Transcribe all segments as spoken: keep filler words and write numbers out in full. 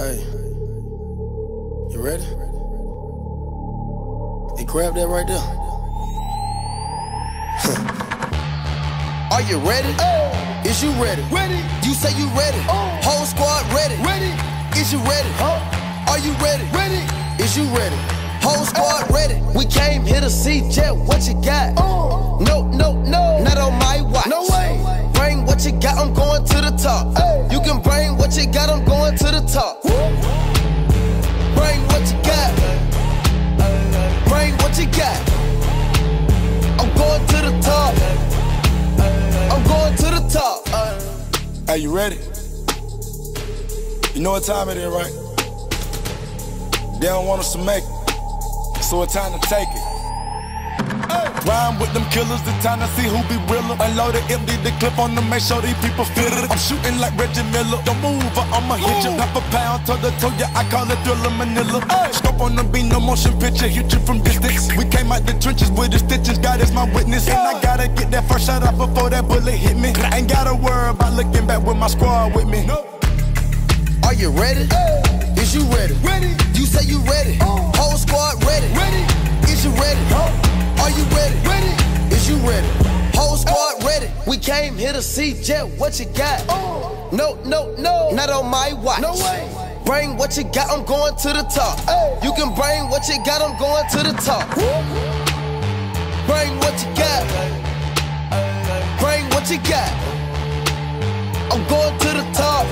Hey, you ready? Hey, grab that right there. Are you ready? Hey. Is you ready? Ready. You say you ready. Oh. Whole squad ready. Ready. Is you ready? Huh? Are you ready? Ready. Is you ready? Whole squad hey. Ready. We came here to see Jet. What you got? Oh. No, no, no. Not on my watch. No way. Bring what you got. I'm going to the top. Hey. You can bring what you got. I'm going to the top. Woo. Bring what you got. Bring what you got. I'm going to the top. I'm going to the top. Are you ready? You know what time it is, right? They don't want us to make it, so it's time to take it. Hey. Rhyme with them killers, the time to see who be realer. Unload it, empty the clip on them, make sure these people feel it. I'm shooting like Reggie Miller. Don't move or I'ma hit you. Half a pound, toe to toe, yeah, I call it Thriller Manila. Hey. Scope on the beat, no motion picture, hit you from distance. We came out the trenches with the stitches, God is my witness. And I gotta get that first shot off before that bullet hit me. Ain't gotta worry about looking back with my squad with me. Are you ready? Hey. Is you ready? Ready. You say you ready. Oh. Whole squad ready. Ready. Is you ready? Huh? Are you ready? Ready. Is you ready? Whole squad oh. Ready. We came here to see Jet. What you got? Oh. No, no, no. Not on my watch. No way. Bring what you got. I'm going to the top. Hey. You can bring what you got. I'm going to the top. Woo. Bring what you got. Bring what you got. I'm going to the top.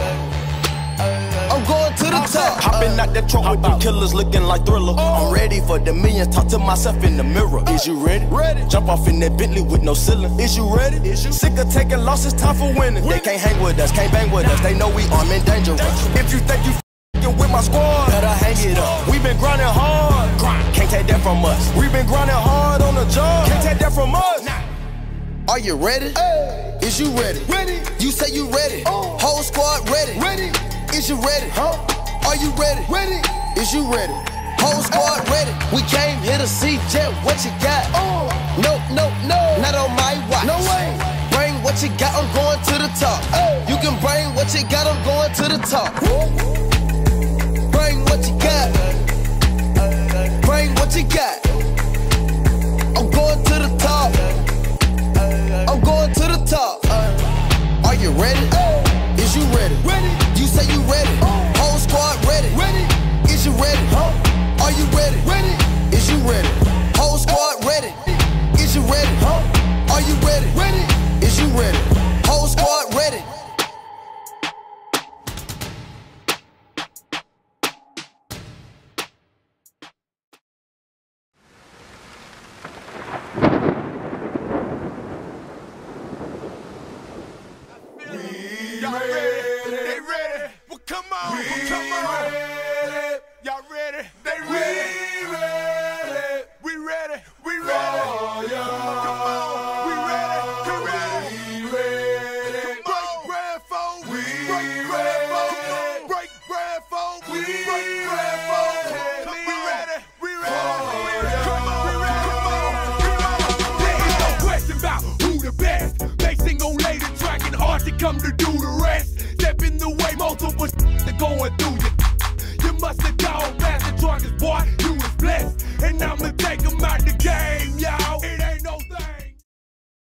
I'm going to the top. Hopping out that truck with them killers looking like Thriller. Oh. I'm ready for the millions, talk to myself in the mirror. Is you ready? Ready. Jump off in that Bentley with no ceiling. Is you ready? Is you? Sick of taking losses, time for winning. Win. They can't hang with us, can't bang with us. They know we armed and dangerous. If you think you f***ing with my squad, better hang it up. We been grinding hard, Grind. Can't take that from us. We been grinding hard on the job, can't take that from us. Nah. Are you ready? Hey. Is you ready? Ready. You say you ready. Oh. Whole squad ready. Ready. Is you ready? Huh? Are you ready? Ready. Is you ready? Whole squad hey. Ready. We came here to see Jet. What you got? Oh. No, no, no. Not on my watch. No way. Bring what you got. I'm going to the top. Hey. You can bring what you got. I'm going to the top. Woo. Bring what you got. Bring what you got. I'm going to the top. I'm going to the top. Are you ready? Hey. Is you ready? Ready. You say you ready. Oh. Whole squad ready. Ready. Is you ready? Huh? Are you ready? Ready. Is you ready? Whole squad ready. Is you ready? Huh? Are you ready? Ready. Is you ready? Whole squad ready. Y'all ready? They ready? Well, come on, we come on. Y'all ready? They ready? We ready? We ready? We ready? Oh, yeah. Come on, we ready? Come ready? We ready? Break bread, folks. We break bread, folks. Break bread, folks. We break bread, folks. We ready? We ready? Come on, we ready? Come on, come on. There is no question about who the best. Mason gon' lay the track and Archie come to do the rest.